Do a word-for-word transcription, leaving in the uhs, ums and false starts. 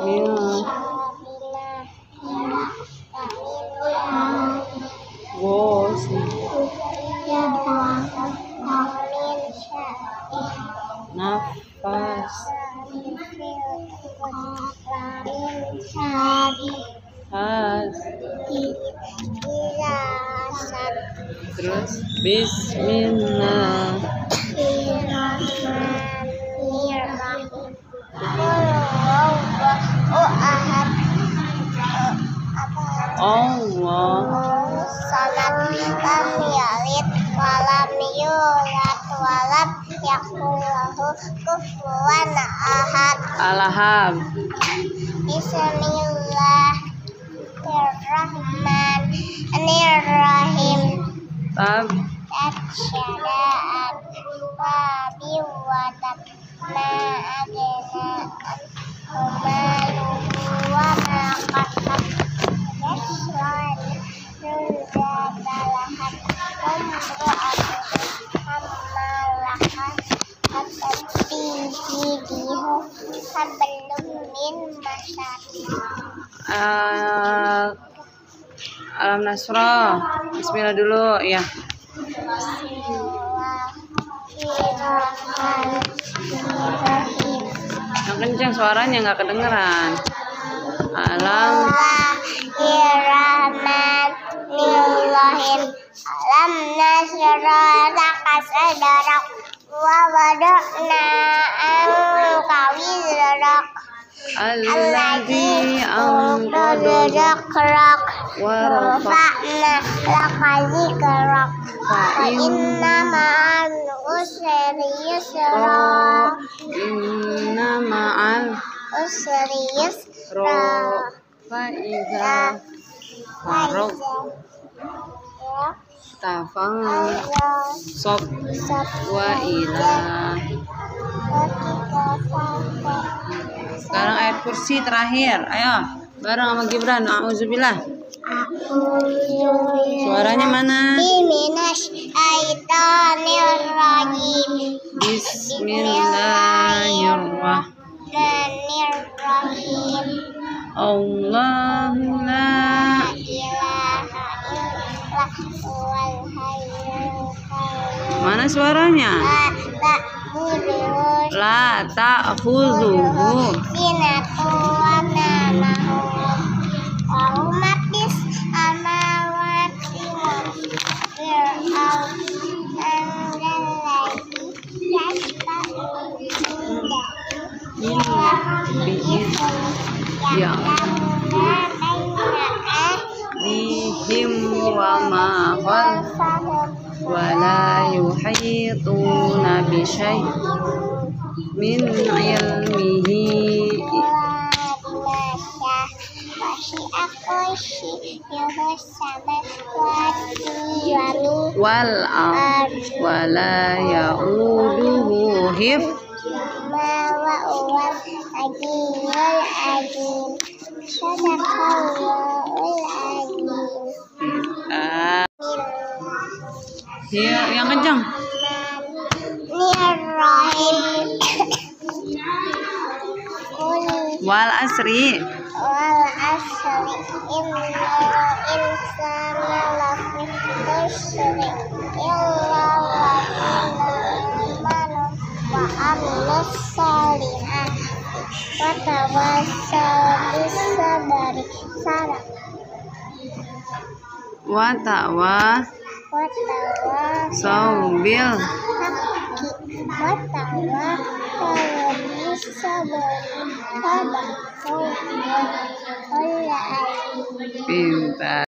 Gos. Nafas. Has. Terus bismillah. Allah salat lam yalid walam yulad walam yakul lahu kufuwan ahad. Alham. Bismillahirrahmanirrahim. Tab. Tasyada'an wabi wadat ma adena umaluhu wa maqasab yasran nuzadalahat umru'atu hammalakat hatabbidihu hablum min masad. Uh, Alam Nasrah. Bismillah dulu ya. Yang kencang suaranya nggak kedengeran. Alam Bismillahirrahmanirrahim. Alam nasrah laka sadrak wa wada'na anka wizrak alladzi anqadha dhakrak wa wa rafa'na laka zikrak fa inna ma'al usri yusra inna ma'al usri yusra ro fa idza farag tafang sob wa ila. Sekarang ayat kursi terakhir. Ayo bareng sama Gibran. A'udzubillah. Suaranya mana? Bismillahirrahmanirrahim. Allahu la ilaha illallah wal hayyul qayyum. Mana suaranya? La ta'khudhuhu sinatun wa nawm wa huma fis samawati wal ardi ya bihim wa ma khalfahum wa la yuhituna bi syai' min ilmihi wal ard wa la ya'uduhu hif wa huwal aliyyul azim. Sadaqallahul azim. Ah. Ya, yang kencang. Bismillahirrahmanirrahim. Wal asri. Wal asri innal insana lafi khusr illa allazina amanu wa amilus sholihat wa tawassaw bis sabri sadaq Wa tawa wa tawassaw saubil wa tawassaw bis sabri sadaq. pintar.